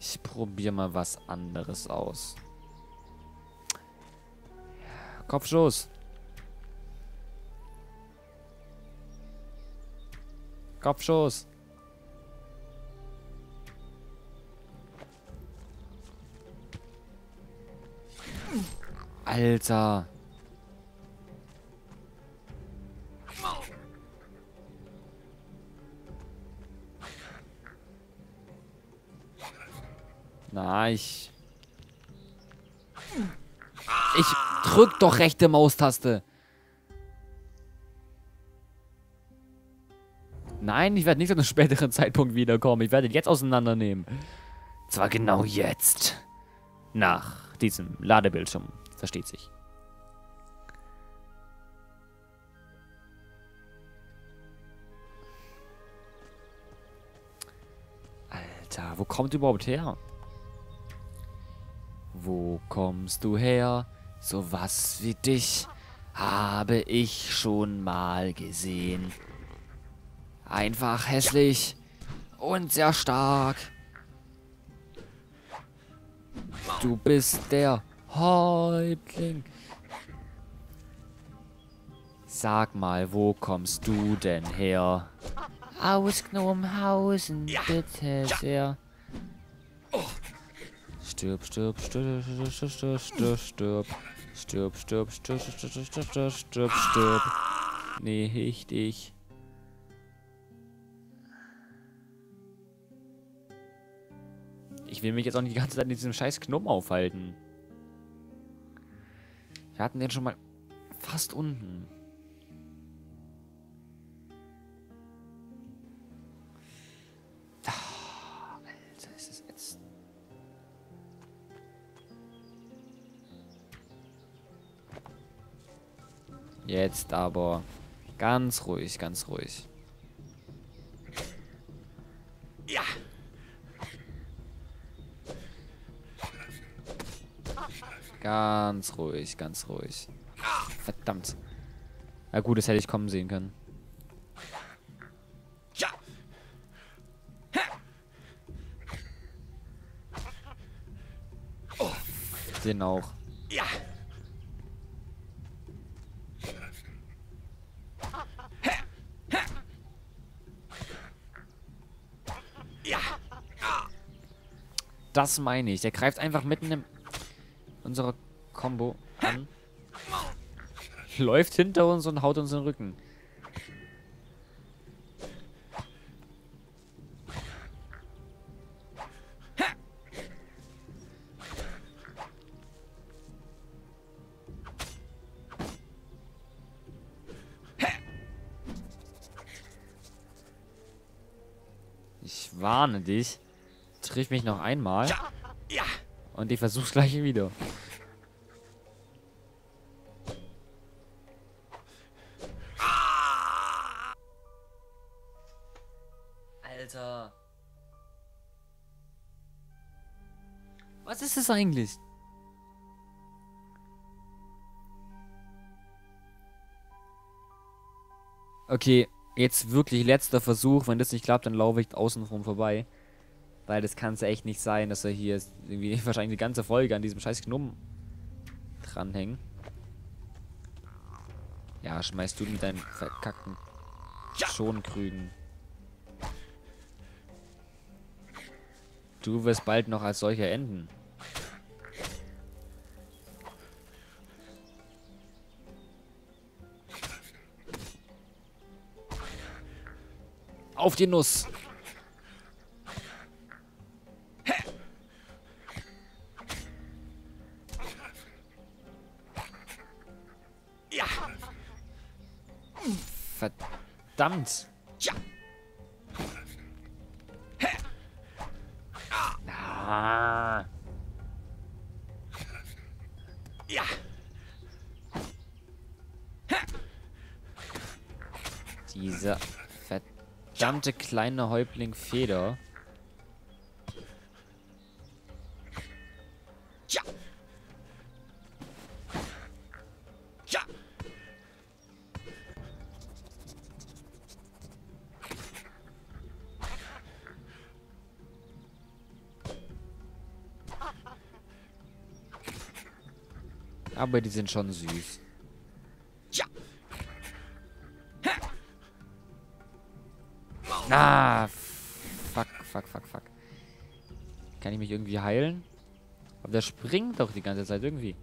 Ich probiere mal was anderes aus. Kopfstoß. Kopfstoß. Alter. Na, ich drück doch rechte Maustaste. Nein, ich werde nicht zu einem späteren Zeitpunkt wiederkommen. Ich werde ihn jetzt auseinandernehmen. Zwar genau jetzt. Nach diesem Ladebildschirm. Versteht sich. Alter, wo kommt überhaupt her? Wo kommst du her? So was wie dich habe ich schon mal gesehen. Einfach hässlich und sehr stark. Du bist der Häuptling. Sag mal, wo kommst du denn her? Aus Gnomenhausen, bitte sehr. Stirb, stirb, stirb, stirb, stirb, stirb, stirb. Stirb, stirb, stirb, stirb, stirb, stirb, stirb, stirb. Nicht ich. Ich will mich jetzt auch nicht die ganze Zeit in diesem scheiß Gnom aufhalten. Wir hatten den schon mal fast unten. Alter, ist das jetzt... Jetzt aber ganz ruhig, ganz ruhig. Ja. Ganz ruhig, ganz ruhig. Verdammt. Na gut, das hätte ich kommen sehen können. Ja. Den auch. Ja. Ja. Das meine ich. Der greift einfach mitten in unserer Combo an. Läuft hinter uns und haut uns in den Rücken. Ich warne dich. Triff mich noch einmal. Ja. Und ich versuch's gleich wieder. Alter. Was ist das eigentlich? Okay, jetzt wirklich letzter Versuch. Wenn das nicht klappt, dann laufe ich außenrum vorbei. Weil das kann es ja echt nicht sein, dass er hier irgendwie wahrscheinlich die ganze Folge an diesem scheiß Gnom dranhängen. Ja, schmeißt du mit deinen verkackten Schonkrügen. Du wirst bald noch als solcher enden. Auf die Nuss! Ja. Verdammt! Ja. Ah. Ja. Dieser verdammte kleine Häuptling Feder. Ja. Ja. Aber die sind schon süß. Ja. Na, fuck. Kann ich mich irgendwie heilen? Aber der springt doch die ganze Zeit irgendwie.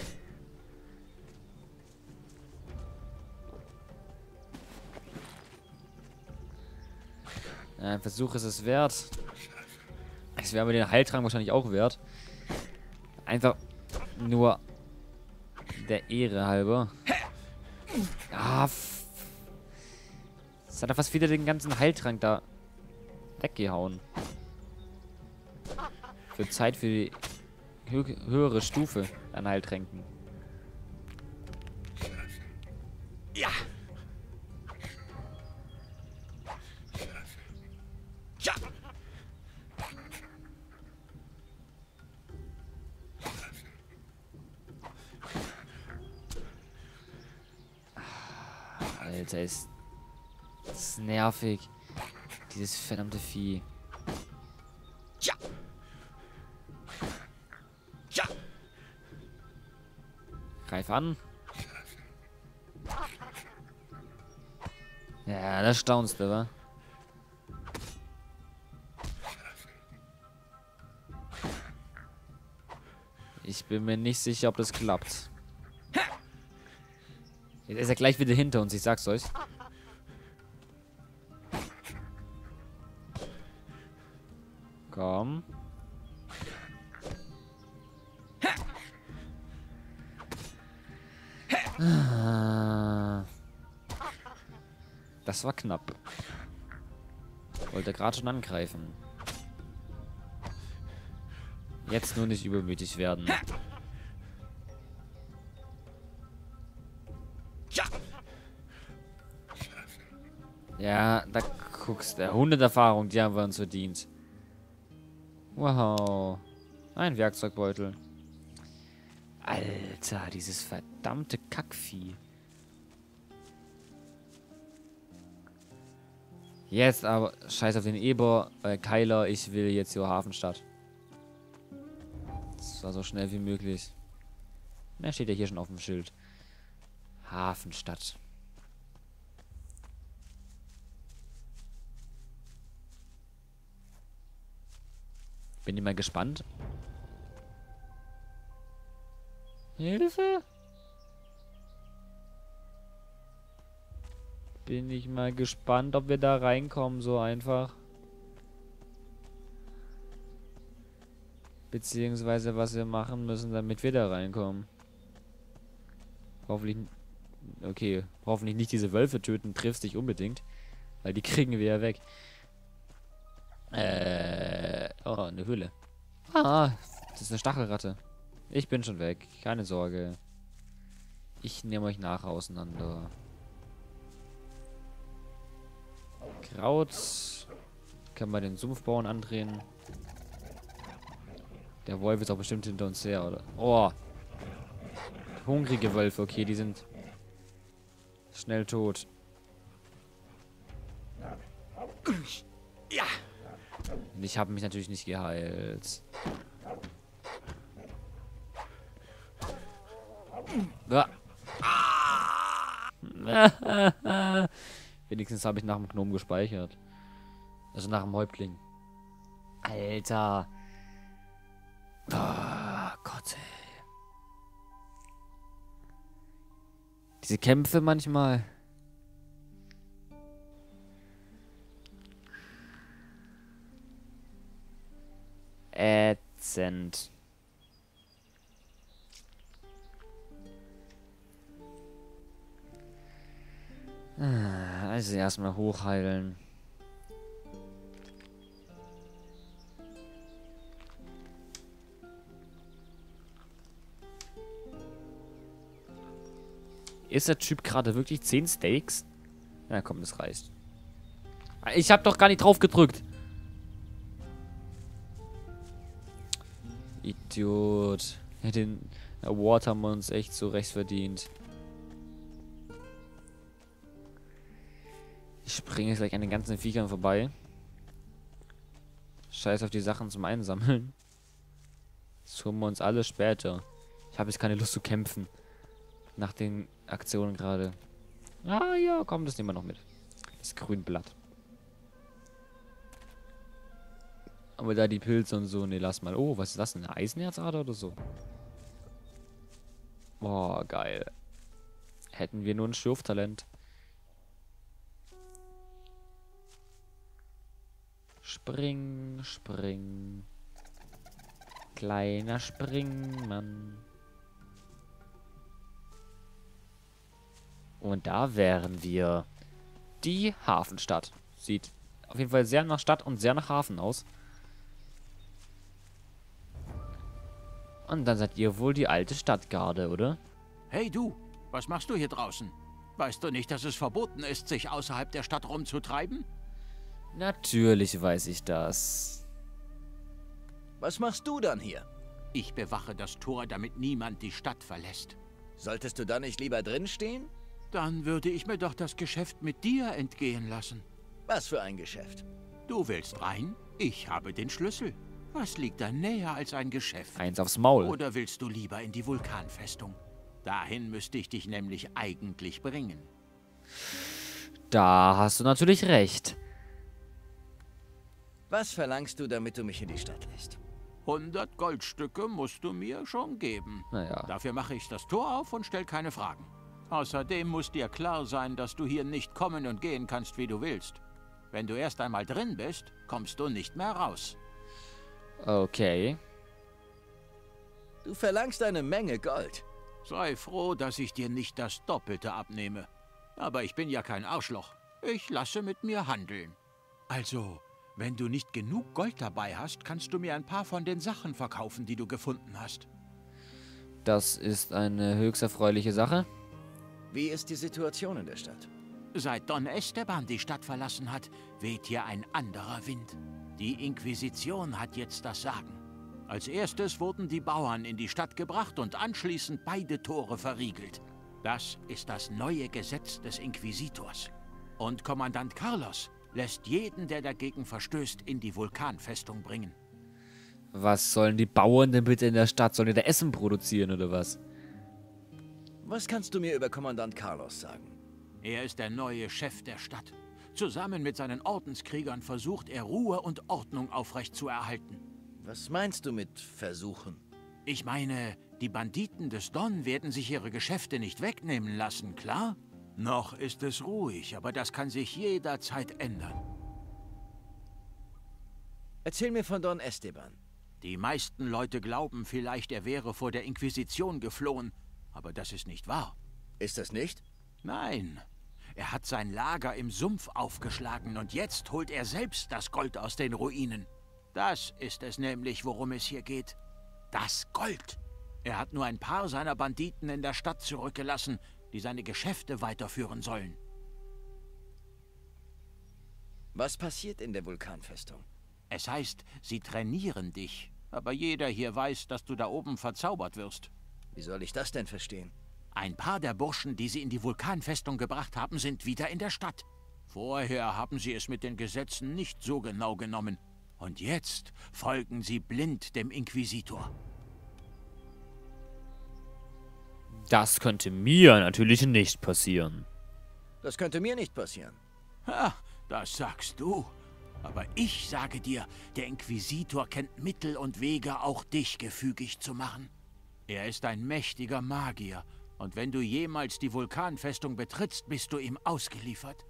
Ja, ein Versuch ist es wert. Es wäre mir den Heiltrank wahrscheinlich auch wert. Einfach nur der Ehre halber. Ah, das hat er fast wieder den ganzen Heiltrank da weggehauen. Für Zeit für die höhere Stufe an Heiltränken. Ja. Ja. Alter, ist das nervig. Dieses verdammte Vieh. Ja. Ja. Greif an. Ja, das staunst du, wa? Ich bin mir nicht sicher, ob das klappt. Jetzt ist er gleich wieder hinter uns, ich sag's euch. Komm. Das war knapp. Wollte gerade schon angreifen. Jetzt nur nicht übermütig werden. Ja. Ja, da guckst du. 100 Erfahrung, die haben wir uns verdient. Wow. Ein Werkzeugbeutel. Alter, dieses verdammte Kackvieh. Jetzt aber, scheiß auf den Eber, Keiler, ich will jetzt zur Hafenstadt. Das war so schnell wie möglich. Na, steht ja hier schon auf dem Schild. Hafenstadt. Bin ich mal gespannt. Hilfe! Bin ich mal gespannt, ob wir da reinkommen, so einfach. Beziehungsweise, was wir machen müssen, damit wir da reinkommen. Hoffentlich... Okay, hoffentlich nicht diese Wölfe töten, triffst dich unbedingt. Weil die kriegen wir ja weg. Oh, eine Höhle. Ah, das ist eine Stachelratte. Ich bin schon weg, keine Sorge. Ich nehme euch nachher auseinander. Kraut. Können wir den Sumpfbauern andrehen. Der Wolf ist auch bestimmt hinter uns her, oder? Oh. Hungrige Wölfe, okay, die sind schnell tot. Ja. Und ich habe mich natürlich nicht geheilt. Wenigstens habe ich nach dem Gnom gespeichert. Also nach dem Häuptling. Alter. Oh Gott, ey. Diese Kämpfe manchmal. Ätzend. Also erstmal hochheilen. Ist der Typ gerade wirklich 10 Steaks? Ja, komm, das reicht. Ich hab doch gar nicht drauf gedrückt. Idiot. Ja, den Award haben wir uns echt so recht verdient. Ich springe jetzt gleich an den ganzen Viechern vorbei. Scheiß auf die Sachen zum Einsammeln. Das holen wir uns alle später. Ich habe jetzt keine Lust zu kämpfen. Nach den Aktionen gerade. Ah ja, komm, das nehmen wir noch mit. Das Grünblatt. Aber da die Pilze und so, ne, lass mal. Oh, was ist das? Eine Eisenherzader oder so? Boah, geil. Hätten wir nur ein Schürftalent. Spring, spring. Kleiner Springmann. Und da wären wir. Die Hafenstadt. Sieht auf jeden Fall sehr nach Stadt und sehr nach Hafen aus. Und dann seid ihr wohl die alte Stadtgarde, oder? Hey du, was machst du hier draußen? Weißt du nicht, dass es verboten ist, sich außerhalb der Stadt rumzutreiben? Natürlich weiß ich das. Was machst du dann hier? Ich bewache das Tor, damit niemand die Stadt verlässt. Solltest du da nicht lieber drin stehen? Dann würde ich mir doch das Geschäft mit dir entgehen lassen. Was für ein Geschäft? Du willst rein? Ich habe den Schlüssel. Was liegt da näher als ein Geschäft? Eins aufs Maul. Oder willst du lieber in die Vulkanfestung? Dahin müsste ich dich nämlich eigentlich bringen. Da hast du natürlich recht. Was verlangst du, damit du mich in die Stadt lässt? 100 Goldstücke musst du mir schon geben. Naja. Dafür mache ich das Tor auf und stell keine Fragen. Außerdem muss dir klar sein, dass du hier nicht kommen und gehen kannst, wie du willst. Wenn du erst einmal drin bist, kommst du nicht mehr raus. Okay. Du verlangst eine Menge Gold. Sei froh, dass ich dir nicht das Doppelte abnehme. Aber ich bin ja kein Arschloch. Ich lasse mit mir handeln. Also, wenn du nicht genug Gold dabei hast, kannst du mir ein paar von den Sachen verkaufen, die du gefunden hast. Das ist eine höchst erfreuliche Sache. Wie ist die Situation in der Stadt? Seit Don Esteban die Stadt verlassen hat, weht hier ein anderer Wind. Die Inquisition hat jetzt das Sagen. Als erstes wurden die Bauern in die Stadt gebracht und anschließend beide Tore verriegelt. Das ist das neue Gesetz des Inquisitors. Und Kommandant Carlos lässt jeden, der dagegen verstößt, in die Vulkanfestung bringen. Was sollen die Bauern denn bitte in der Stadt? Sollen die da Essen produzieren oder was? Was kannst du mir über Kommandant Carlos sagen? Er ist der neue Chef der Stadt. Zusammen mit seinen Ordenskriegern versucht er, Ruhe und Ordnung aufrechtzuerhalten. Was meinst du mit versuchen? Ich meine, die Banditen des Don werden sich ihre Geschäfte nicht wegnehmen lassen, klar? Noch ist es ruhig, aber das kann sich jederzeit ändern. Erzähl mir von Don Esteban. Die meisten Leute glauben vielleicht, er wäre vor der Inquisition geflohen, aber das ist nicht wahr. Ist das nicht? Nein, er hat sein Lager im Sumpf aufgeschlagen und jetzt holt er selbst das Gold aus den Ruinen. Das ist es nämlich, worum es hier geht. Das Gold. Er hat nur ein paar seiner Banditen in der Stadt zurückgelassen, die seine Geschäfte weiterführen sollen. Was passiert in der Vulkanfestung? Es heißt, sie trainieren dich, aber jeder hier weiß, dass du da oben verzaubert wirst. Wie soll ich das denn verstehen? Ein paar der Burschen, die sie in die Vulkanfestung gebracht haben, sind wieder in der Stadt. Vorher haben sie es mit den Gesetzen nicht so genau genommen. Und jetzt folgen sie blind dem Inquisitor. Das könnte mir natürlich nicht passieren. Das könnte mir nicht passieren. Ha, das sagst du. Aber ich sage dir, der Inquisitor kennt Mittel und Wege, auch dich gefügig zu machen. Er ist ein mächtiger Magier. Und wenn du jemals die Vulkanfestung betrittst, bist du ihm ausgeliefert.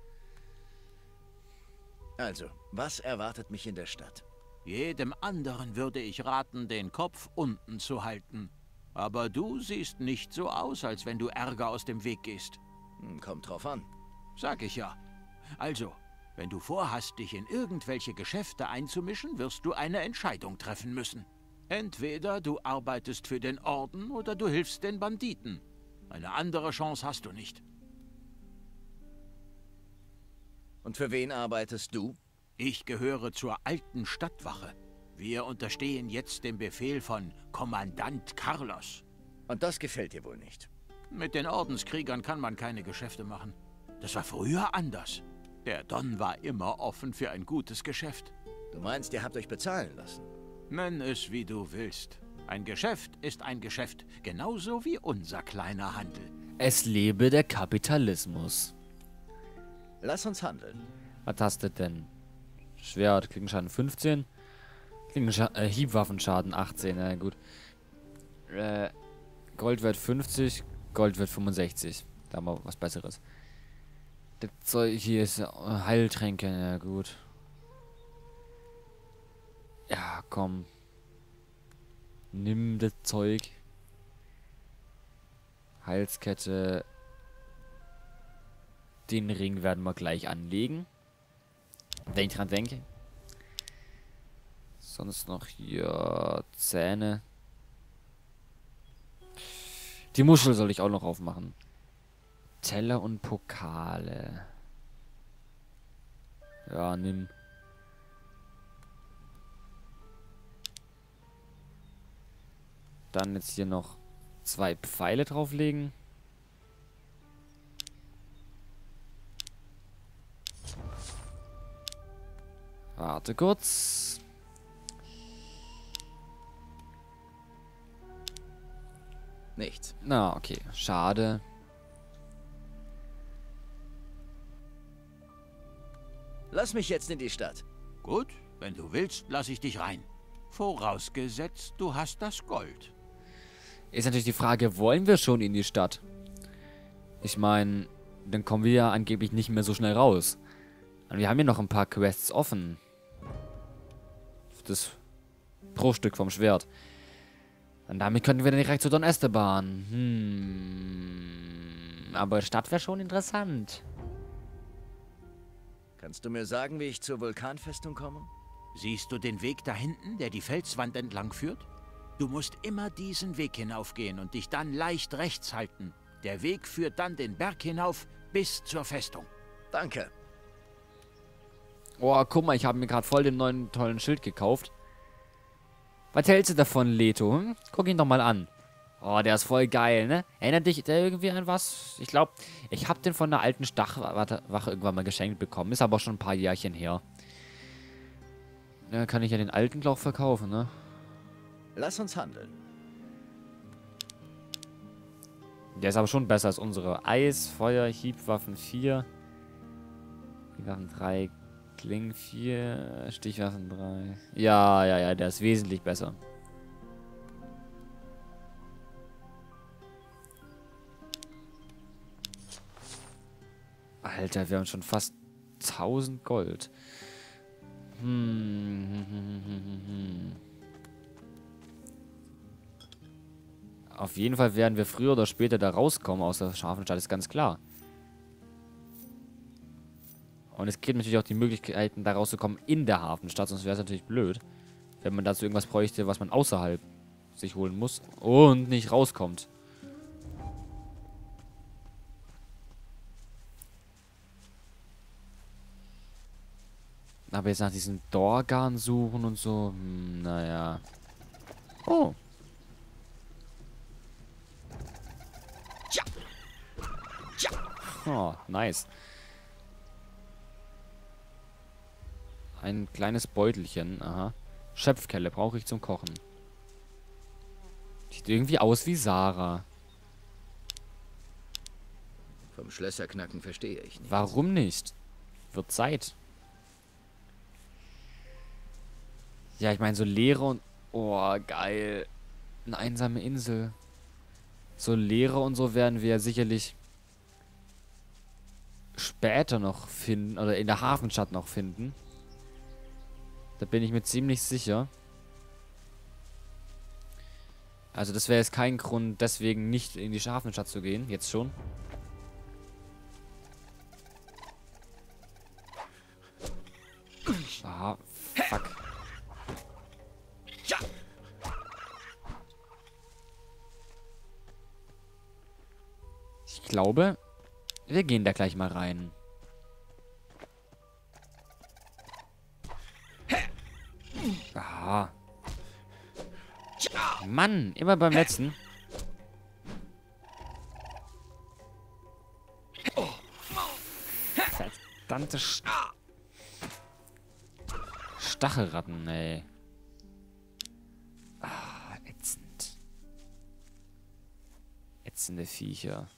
Also, was erwartet mich in der Stadt? Jedem anderen würde ich raten, den Kopf unten zu halten. Aber du siehst nicht so aus, als wenn du Ärger aus dem Weg gehst. Kommt drauf an. Sag ich ja. Also, wenn du vorhast, dich in irgendwelche Geschäfte einzumischen, wirst du eine Entscheidung treffen müssen. Entweder du arbeitest für den Orden oder du hilfst den Banditen. Eine andere Chance hast du nicht. Und für wen arbeitest du? Ich gehöre zur alten Stadtwache. Wir unterstehen jetzt dem Befehl von Kommandant Carlos. Und das gefällt dir wohl nicht? Mit den Ordenskriegern kann man keine Geschäfte machen. Das war früher anders. Der Don war immer offen für ein gutes Geschäft. Du meinst, ihr habt euch bezahlen lassen? Nenn es, wie du willst. Ein Geschäft ist ein Geschäft, genauso wie unser kleiner Handel. Es lebe der Kapitalismus. Lass uns handeln. Was hast du denn? Schwert, Klingenschaden 15. Hiebwaffenschaden 18, na gut. Goldwert 50, Goldwert 65. Da haben wir was Besseres. Das Zeug hier ist Heiltränke, ja gut. Ja, komm. Nimm das Zeug. Halskette. Den Ring werden wir gleich anlegen. Wenn ich dran denke. Sonst noch hier Zähne. Die Muschel soll ich auch noch aufmachen. Teller und Pokale. Ja, nimm. Dann jetzt hier noch 2 Pfeile drauflegen. Warte kurz. Nichts. Na, okay. Schade. Lass mich jetzt in die Stadt. Gut, wenn du willst, lass ich dich rein. Vorausgesetzt, du hast das Gold. Ist natürlich die Frage, wollen wir schon in die Stadt? Ich meine, dann kommen wir ja angeblich nicht mehr so schnell raus. Und wir haben hier noch ein paar Quests offen. Das Bruchstück vom Schwert. Und damit könnten wir dann direkt zu Don Esteban. Aber Stadt wäre schon interessant. Kannst du mir sagen, wie ich zur Vulkanfestung komme? Siehst du den Weg da hinten, der die Felswand entlang führt? Du musst immer diesen Weg hinaufgehen und dich dann leicht rechts halten. Der Weg führt dann den Berg hinauf bis zur Festung. Danke. Oh, guck mal, ich habe mir gerade voll den neuen tollen Schild gekauft. Was hältst du davon, Leto? Hm? Guck ihn doch mal an. Oh, der ist voll geil, ne? Erinnert dich der irgendwie an was? Ich glaube, ich habe den von der alten Stachwache irgendwann mal geschenkt bekommen. Ist aber auch schon ein paar Jährchen her. Ja, kann ich ja den alten Glauch verkaufen, ne? Lass uns handeln. Der ist aber schon besser als unsere. Eis, Feuer, Hiebwaffen 4. Hiebwaffen 3. Klingen 4. Stichwaffen 3. Ja, der ist wesentlich besser. Alter, wir haben schon fast 1000 Gold. Auf jeden Fall werden wir früher oder später da rauskommen aus der Hafenstadt, ist ganz klar. Und es gibt natürlich auch die Möglichkeiten, da rauszukommen in der Hafenstadt, sonst wäre es natürlich blöd, wenn man dazu irgendwas bräuchte, was man außerhalb sich holen muss und nicht rauskommt. Aber jetzt nach diesen Dorgan suchen und so, naja. Oh. Oh, nice. Ein kleines Beutelchen, aha. Schöpfkelle brauche ich zum Kochen. Sieht irgendwie aus wie Sarah. Vom Schlösserknacken verstehe ich nicht. Warum nicht? Wird Zeit. Ja, ich meine, so Leere und... Oh, geil. Eine einsame Insel. So Leere und so werden wir sicherlich später noch finden. Oder in der Hafenstadt noch finden. Da bin ich mir ziemlich sicher. Also das wäre jetzt kein Grund, deswegen nicht in die Hafenstadt zu gehen. Jetzt schon. Aha, fuck. Ich glaube, wir gehen da gleich mal rein. Aha. Mann, immer beim letzten. Verdammte Stachelratten, ey. Ätzend. Ätzende Viecher.